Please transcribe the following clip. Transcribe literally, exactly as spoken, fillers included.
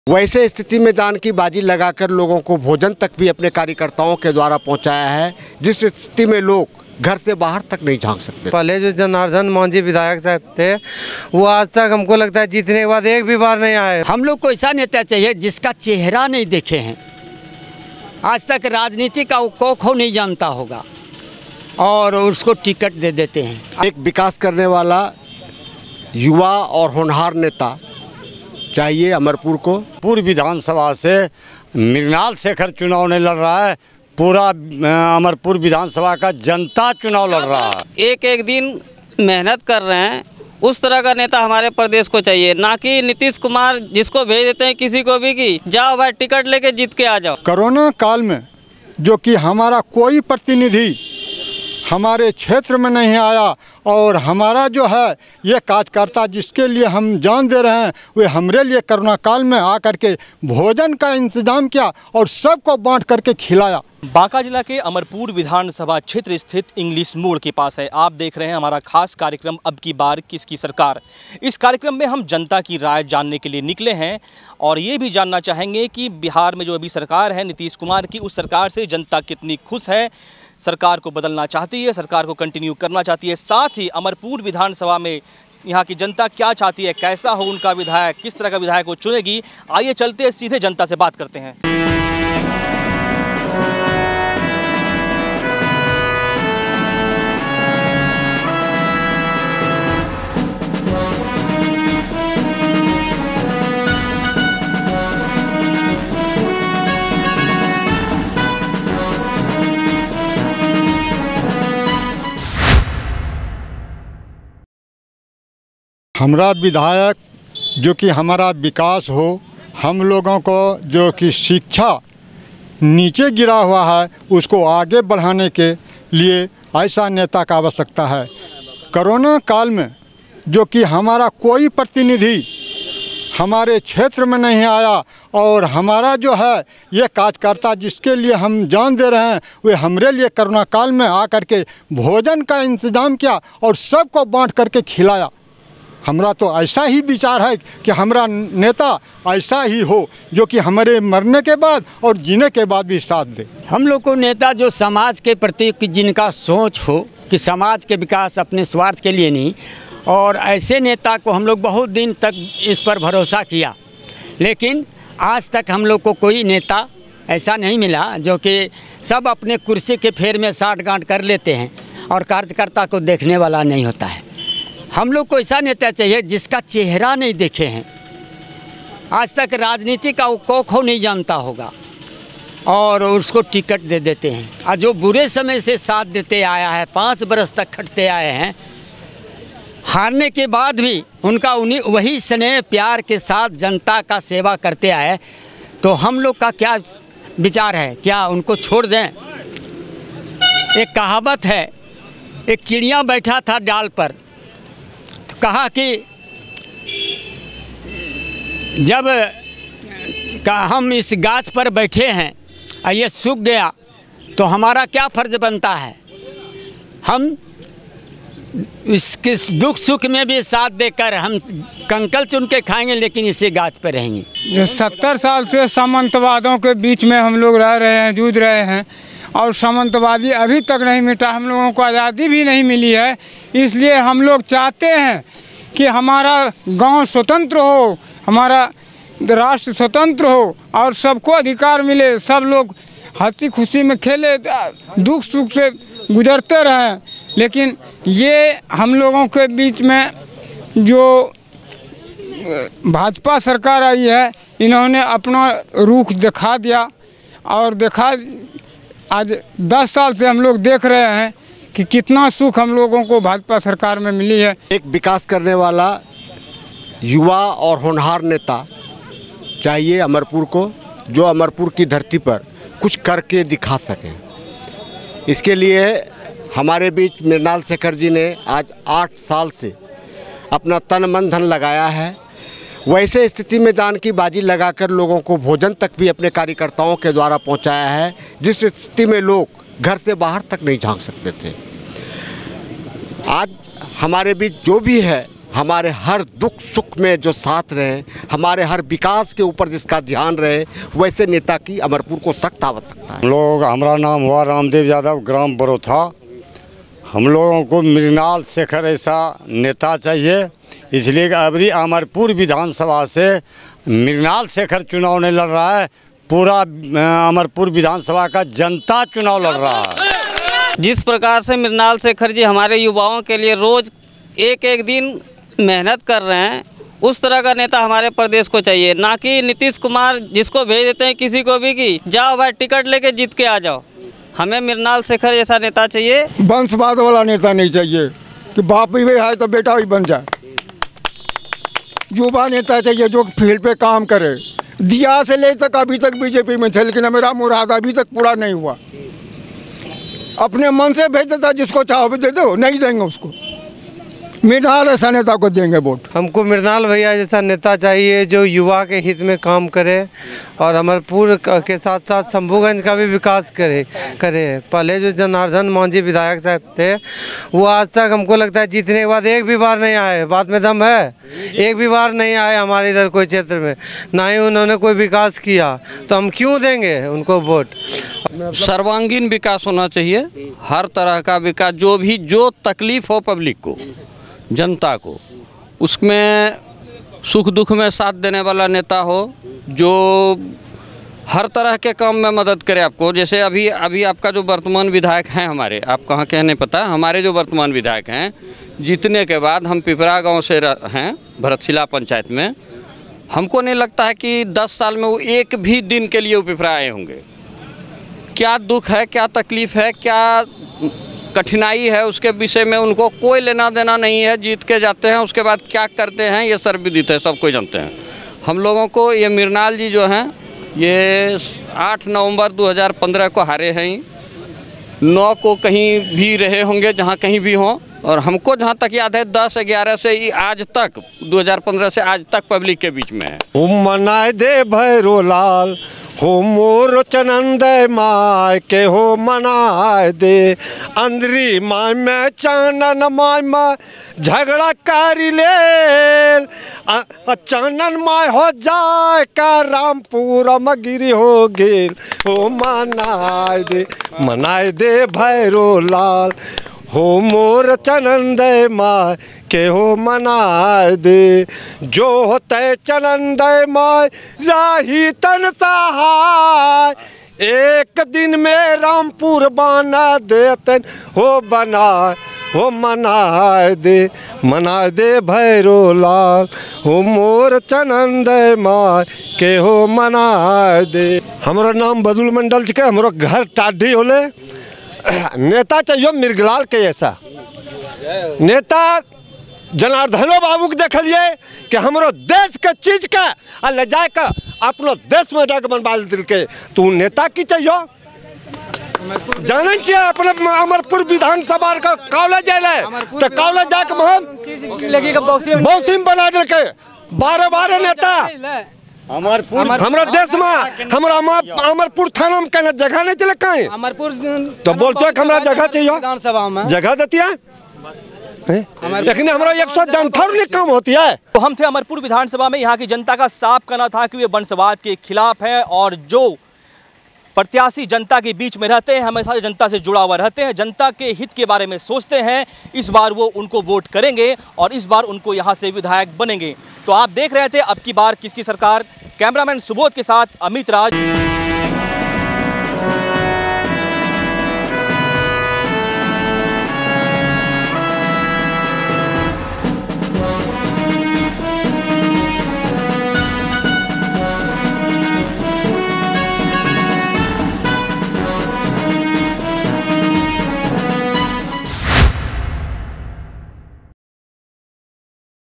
वैसे स्थिति में जान की बाजी लगाकर लोगों को भोजन तक भी अपने कार्यकर्ताओं के द्वारा पहुंचाया है, जिस स्थिति में लोग घर से बाहर तक नहीं झांक सकते। पहले जो जनार्दन मांझी विधायक साहब थे वो आज तक हमको लगता है जीतने के बाद एक भी बार नहीं आए। हम लोग को ऐसा नेता चाहिए जिसका चेहरा नहीं देखे हैं, आज तक राजनीति का कोखो नहीं जानता होगा और उसको टिकट दे देते हैं। एक विकास करने वाला युवा और होनहार नेता चाहिए अमरपुर को। पूर्व विधानसभा से मृणाल शेखर चुनाव नहीं लड़ रहा है, पूरा अमरपुर विधानसभा का जनता चुनाव लड़ रहा है। एक एक दिन मेहनत कर रहे हैं, उस तरह का नेता हमारे प्रदेश को चाहिए, ना कि नीतीश कुमार जिसको भेज देते हैं किसी को भी कि जाओ भाई टिकट लेके जीत के आ जाओ। कोरोना काल में जो कि हमारा कोई प्रतिनिधि हमारे क्षेत्र में नहीं आया और हमारा जो है ये कार्यकर्ता जिसके लिए हम जान दे रहे हैं वे हमारे लिए कोरोना काल में आकर के भोजन का इंतजाम किया और सबको बांट करके खिलाया। बांका जिला के अमरपुर विधानसभा क्षेत्र स्थित इंग्लिश मोड़ के पास है। आप देख रहे हैं हमारा खास कार्यक्रम अब की बार किसकी सरकार। इस कार्यक्रम में हम जनता की राय जानने के लिए निकले हैं और ये भी जानना चाहेंगे कि बिहार में जो अभी सरकार है नीतीश कुमार की, उस सरकार से जनता कितनी खुश है, सरकार को बदलना चाहती है, सरकार को कंटिन्यू करना चाहती है। साथ ही अमरपुर विधानसभा में यहाँ की जनता क्या चाहती है, कैसा हो उनका विधायक, किस तरह का विधायक वो चुनेगी। आइए चलते हैं सीधे जनता से बात करते हैं। हमारा विधायक जो कि हमारा विकास हो, हम लोगों को जो कि शिक्षा नीचे गिरा हुआ है उसको आगे बढ़ाने के लिए ऐसा नेता का आवश्यकता है। कोरोना काल में जो कि हमारा कोई प्रतिनिधि हमारे क्षेत्र में नहीं आया और हमारा जो है ये कार्यकर्ता जिसके लिए हम जान दे रहे हैं वे हमारे लिए कोरोना काल में आकर के भोजन का इंतजाम किया और सबको बांट करके खिलाया। हमारा तो ऐसा ही विचार है कि हमारा नेता ऐसा ही हो जो कि हमारे मरने के बाद और जीने के बाद भी साथ दे। हम लोग को नेता जो समाज के प्रति जिनका सोच हो कि समाज के विकास अपने स्वार्थ के लिए नहीं, और ऐसे नेता को हम लोग बहुत दिन तक इस पर भरोसा किया, लेकिन आज तक हम लोग को कोई नेता ऐसा नहीं मिला जो कि सब अपने कुर्सी के फेर में साठ गांठ कर लेते हैं और कार्यकर्ता को देखने वाला नहीं होता है। हम लोग को ऐसा नेता चाहिए जिसका चेहरा नहीं देखे हैं, आज तक राजनीति का कोखो नहीं जानता होगा और उसको टिकट दे देते हैं। और जो बुरे समय से साथ देते आया है, पाँच बरस तक खटते आए हैं, हारने के बाद भी उनका उन्हीं वही स्नेह प्यार के साथ जनता का सेवा करते आए, तो हम लोग का क्या विचार है, क्या उनको छोड़ दें? एक कहावत है, एक चिड़िया बैठा था डाल पर, कहा कि जब का हम इस गाछ पर बैठे हैं और ये सूख गया तो हमारा क्या फर्ज बनता है, हम इसके दुख सुख में भी साथ देकर हम कंकल चुन के खाएंगे लेकिन इसी गाछ पर रहेंगे। जो सत्तर साल से सामंतवादों के बीच में हम लोग रह रहे हैं, जूझ रहे हैं और सामंतवादी अभी तक नहीं मिटा, हम लोगों को आज़ादी भी नहीं मिली है। इसलिए हम लोग चाहते हैं कि हमारा गांव स्वतंत्र हो, हमारा राष्ट्र स्वतंत्र हो और सबको अधिकार मिले, सब लोग हंसी खुशी में खेले, दुख सुख से गुजरते रहें। लेकिन ये हम लोगों के बीच में जो भाजपा सरकार आई है, इन्होंने अपना रुख दिखा दिया और देखा आज दस साल से हम लोग देख रहे हैं कि कितना सुख हम लोगों को भाजपा सरकार में मिली है। एक विकास करने वाला युवा और होनहार नेता चाहिए अमरपुर को, जो अमरपुर की धरती पर कुछ करके दिखा सके। इसके लिए हमारे बीच मृणाल शेखर जी ने आज आठ साल से अपना तन मन धन लगाया है। वैसे स्थिति में जान की बाजी लगाकर लोगों को भोजन तक भी अपने कार्यकर्ताओं के द्वारा पहुंचाया है, जिस स्थिति में लोग घर से बाहर तक नहीं झांक सकते थे। आज हमारे बीच जो भी है हमारे हर दुख सुख में जो साथ रहे, हमारे हर विकास के ऊपर जिसका ध्यान रहे, वैसे नेता की अमरपुर को सख्त आवश्यकता है। लोग, हमारा नाम हुआ रामदेव यादव, ग्राम बरोथा। हम लोगों को मृणाल शेखर ऐसा नेता चाहिए, इसलिए कि अभी अमरपुर विधानसभा से मृणाल शेखर चुनाव नहीं लड़ रहा है, पूरा अमरपुर विधानसभा का जनता चुनाव लड़ रहा है। जिस प्रकार से मृणाल शेखर जी हमारे युवाओं के लिए रोज एक एक दिन मेहनत कर रहे हैं, उस तरह का नेता हमारे प्रदेश को चाहिए, ना कि नीतीश कुमार जिसको भेज देते हैं किसी को भी कि जाओ भाई टिकट लेके जीत के आ जाओ। हमें मृणाल शेखर जैसा नेता चाहिए। वंशवाद वाला नेता नहीं चाहिए कि बाप भी है तो बेटा भी बन जाए। युवा नेता चाहिए जो फील्ड पे काम करे। दिया से ले तक अभी तक बीजेपी में थे, लेकिन मेरा मुराद अभी तक पूरा नहीं हुआ। अपने मन से भेज देता, जिसको चाहो भी दे दो, नहीं देंगे उसको। मृणाल ऐसा नेता को देंगे वोट। हमको मृणाल भैया जैसा नेता चाहिए जो युवा के हित में काम करे और अमरपुर के साथ साथ शंभूगंज का भी विकास करे करे पहले जो जनार्दन मांझी विधायक साहब थे, वो आज तक हमको लगता है जीतने के बाद एक भी बार नहीं आए। बात में दम है, एक भी बार नहीं आए हमारे इधर कोई क्षेत्र में, ना ही उन्होंने कोई विकास किया, तो हम क्यों देंगे उनको वोट। सर्वांगीण विकास होना चाहिए, हर तरह का विकास, जो भी जो तकलीफ हो पब्लिक को, जनता को, उसमें सुख दुख में साथ देने वाला नेता हो, जो हर तरह के काम में मदद करे आपको। जैसे अभी अभी आपका जो वर्तमान विधायक हैं हमारे, आप कहाँ के हैं नहीं पता, हमारे जो वर्तमान विधायक हैं, जीतने के बाद हम पिपरा गांव से हैं, भरतशिला पंचायत में। हमको नहीं लगता है कि दस साल में वो एक भी दिन के लिए वो पिपरा आए होंगे। क्या दुख है, क्या तकलीफ़ है, क्या कठिनाई है, उसके विषय में उनको कोई लेना देना नहीं है। जीत के जाते हैं, उसके बाद क्या करते हैं ये सर्वविदित है, सब कोई जानते हैं। हम लोगों को ये मृणाल जी जो हैं, ये आठ नवंबर दो हज़ार पंद्रह को हारे हैं, नौ को कहीं भी रहे होंगे, जहाँ कहीं भी हों, और हमको जहाँ तक याद है दस ग्यारह से आज तक, दो हज़ार पंद्रह से आज तक पब्लिक के बीच में है। हम मनाए दे भैरो लाल हो मोर चनंदय माय के हो मनाए दे, अंदरी माय में चानन माय माय झगड़ा करी ले, चानन माय हो जाए का रामपुर मगिरी हो गेल, हो मनाए दे मनाए दे भैरो लाल हो मोर चनंदय माय के हो मनाए दे, जो होते चनंदय माय राही तन सहाय, एक दिन में रामपुर बना देतन हो बनाए, हो मनाए दे मनाए दे भैरो लाल हो मोर चनंदय माय के हो मनाए दे। हमारा नाम बदुल मंडल के, हमारा घर टाढ़ी होले। नेता चाहिए मृगलाल के ऐसा नेता। जनार्दनो बाबू के देखलिए कि हमरो देश के चीज के आ ले जाए के अपनो देश में जाके बनवा दिल के, तू नेता की चाहिए। जाने चाहिए अपने अमरपुर विधानसभा का कॉलेज है, तो कॉलेज जाके बौसिम बना दिल के बारह बारह नेता। हमारा देश में हमारा अमरपुर थाना में कहना जगह नहीं चले कहीं, अमरपुर तो बोलते हैं हमारा जगह चाहिए, विधानसभा में जगह देती है, लेकिन हमारा एक सौ जनता नहीं कम होती है। तो हम थे अमरपुर विधानसभा में। यहाँ की जनता का साफ कहना था कि वे वंशवाद के खिलाफ है, और जो प्रत्याशी जनता के बीच में रहते हैं, हमेशा जनता से जुड़ा हुआ रहते हैं, जनता के हित के बारे में सोचते हैं, इस बार वो उनको वोट करेंगे और इस बार उनको यहाँ से विधायक बनेंगे। तो आप देख रहे थे अब की बार किसकी सरकार। कैमरामैन सुबोध के साथ अमित राज।